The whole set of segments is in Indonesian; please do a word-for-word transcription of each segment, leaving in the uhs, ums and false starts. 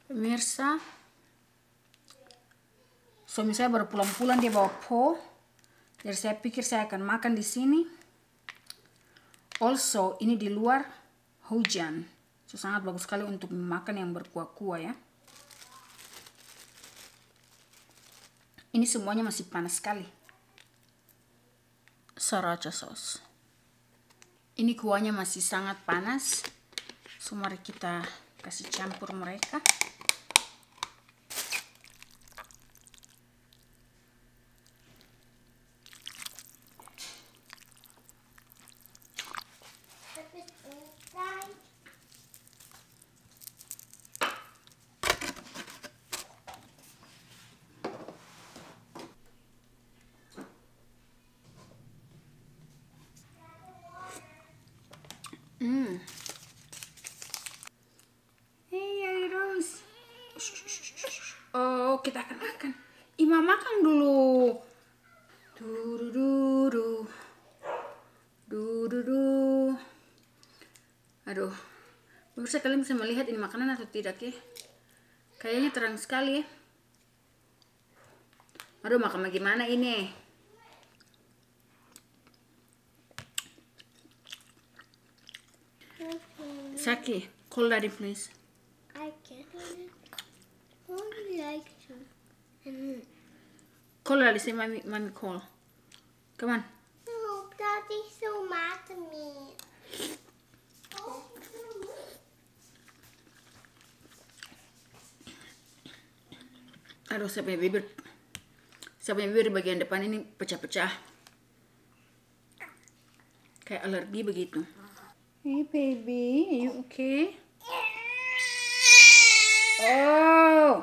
Pemirsa, suami saya baru pulang-pulang, dia bawa po. Jadi saya pikir saya akan makan di sini. Also, ini di luar hujan. So, sangat bagus sekali untuk makan yang berkuah-kuah ya. Ini semuanya masih panas sekali. Sriracha sauce. Ini kuahnya masih sangat panas. So, mari kita kasih campur mereka. Hmm. Hey, Rose. Oh, kita akan makan. Ima makan dulu. Dudududu. Dududu. Aduh. Pemirsa, kalian bisa melihat ini makanan atau tidak ya? Kayaknya terang sekali ya. Aduh, makan bagaimana ini? Saki, call daddy please. I can't. I would like to. Mm. Call daddy, say mommy, mommy call. Come on. No, Daddy's so mad at me. Aduh, saya punya bibir. Saya punya bibir di bagian depan ini pecah-pecah. Kayak alergi begitu. Hey baby, are you okay? Oh.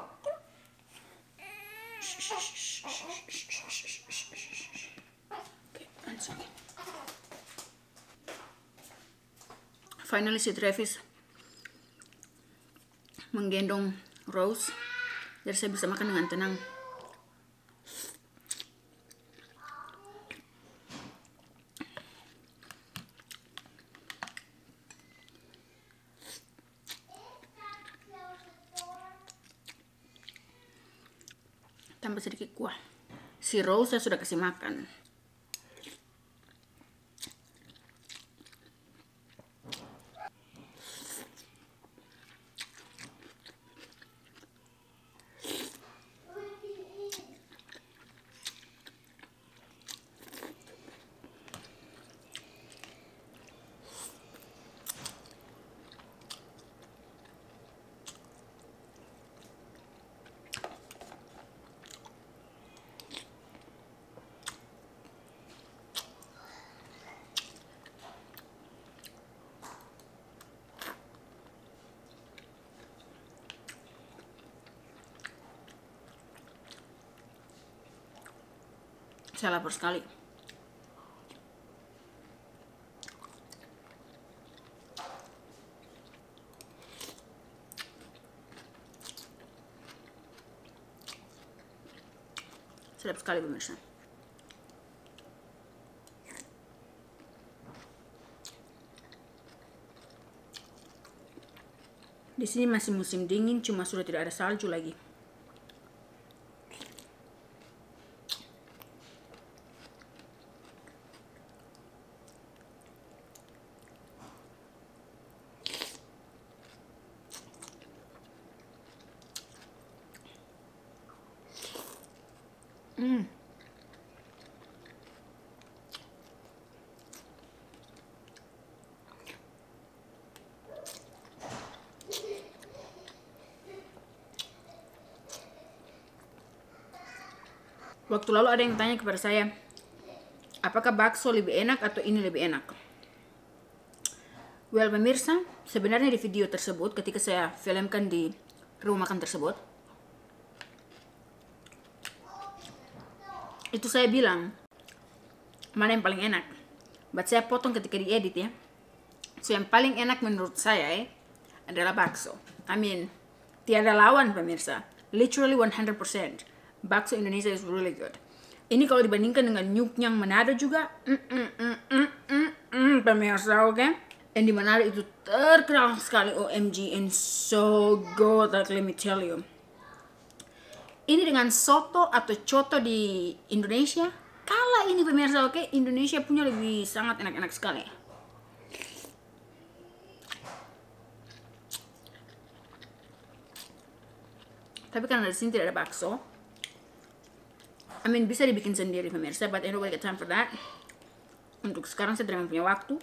Okay, one second. Finally si Travis menggendong Rose, jadi saya bisa makan dengan tenang. Tambah sedikit kuah. Si Rose saya sudah kasih makan. Saya lapar sekali. Sedap sekali pemirsa. Di sini masih musim dingin, cuma sudah tidak ada salju lagi. Hmm. Waktu lalu ada yang tanya kepada saya, apakah bakso lebih enak atau ini lebih enak? Well, pemirsa, sebenarnya di video tersebut ketika saya filmkan di rumah makan tersebut, itu saya bilang mana yang paling enak. But saya potong ketika diedit ya. So yang paling enak menurut saya eh, adalah bakso. I mean, tiada lawan pemirsa. Literally one hundred percent. Bakso Indonesia is really good. Ini kalau dibandingkan dengan Nyuknyang Manado juga, mm, mm, mm, mm, mm, mm, pemirsa, oke? Okay? And di Manado itu terkenal sekali, O M G, and so good, like let me tell you. Ini dengan soto atau coto di Indonesia, kalah ini pemirsa, oke? Okay? Indonesia punya lebih sangat enak-enak sekali. Tapi karena di sini tidak ada bakso, I mean bisa dibikin sendiri pemirsa, but I don't got time for that. Untuk sekarang saya tidak punya waktu.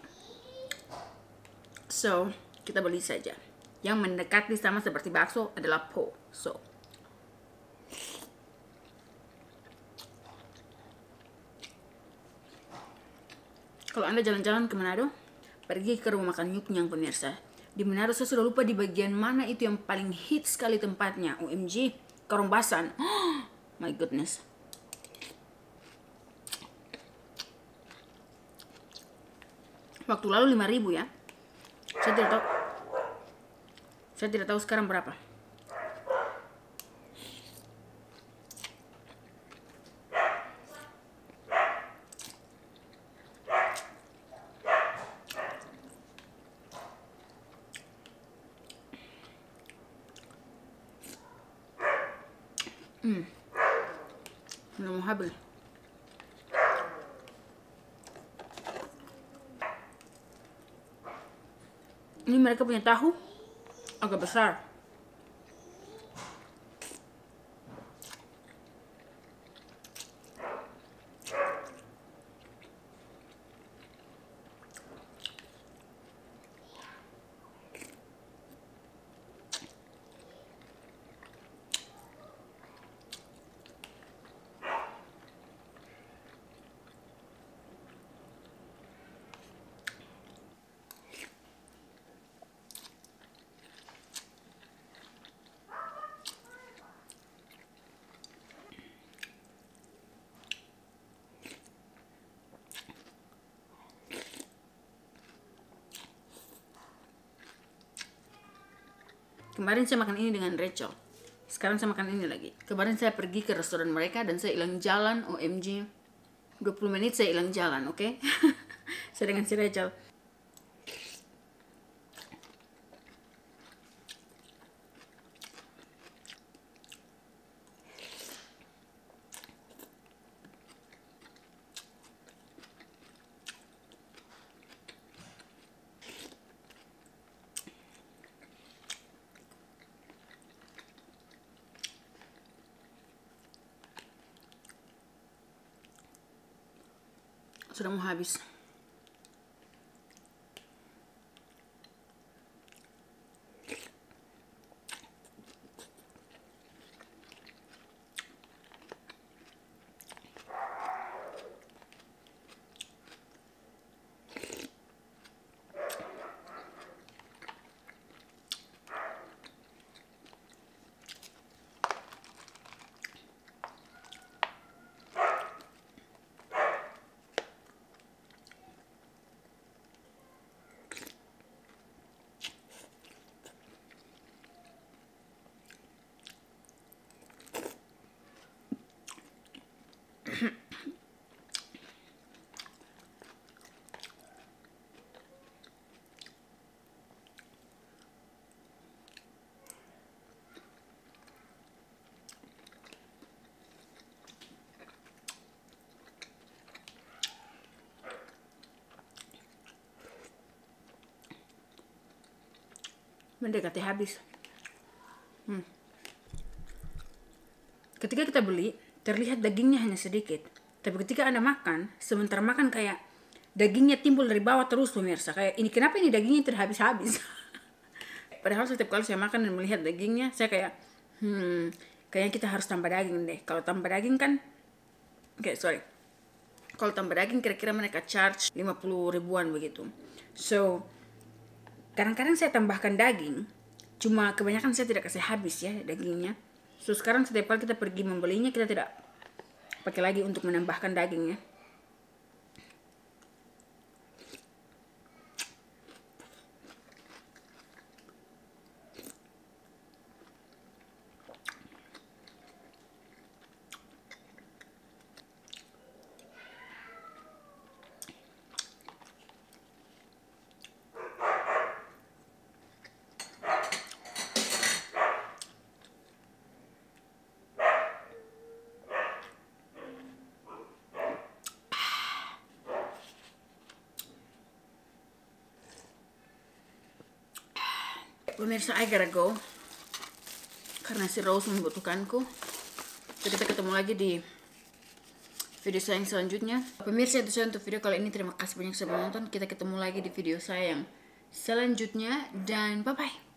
So, kita beli saja. Yang mendekati sama seperti bakso adalah po. So, kalau Anda jalan-jalan ke Manado, pergi ke rumah makan Yuknyang pemirsa. Di Manado saya sudah lupa di bagian mana itu yang paling hit sekali tempatnya. O M G, Karombasan. Oh, my goodness. Waktu lalu lima ribu ya. Saya tidak tahu. Saya tidak tahu sekarang berapa. Hmm. Udah mau habis. Ini mereka punya tahu agak besar. Kemarin saya makan ini dengan Rachel. Sekarang saya makan ini lagi. Kemarin saya pergi ke restoran mereka dan saya hilang jalan, O M G. dua puluh menit saya hilang jalan, oke? Okay? Saya dengan si Rachel. Sudah mau habis. Mendekati habis. Hmm. Ketika kita beli, terlihat dagingnya hanya sedikit. Tapi ketika Anda makan, sementara makan kayak dagingnya timbul dari bawah terus pemirsa. Kayak ini kenapa ini dagingnya tidak habis-habis? Padahal setiap kali saya makan dan melihat dagingnya, saya kayak, hmm, kayaknya kita harus tambah daging deh. Kalau tambah daging kan, oke okay, sorry. Kalau tambah daging kira-kira mereka charge lima puluh ribuan begitu. So, kadang-kadang saya tambahkan daging, cuma kebanyakan saya tidak kasih habis ya dagingnya. So sekarang setiap kali kita pergi membelinya, kita tidak pakai lagi untuk menambahkan dagingnya. Pemirsa, I gotta go karena si Rose membutuhkanku. Jadi kita ketemu lagi di video saya yang selanjutnya. Pemirsa, itu saja untuk video kali ini. Terima kasih banyak sudah menonton. Kita ketemu lagi di video saya yang selanjutnya dan bye bye.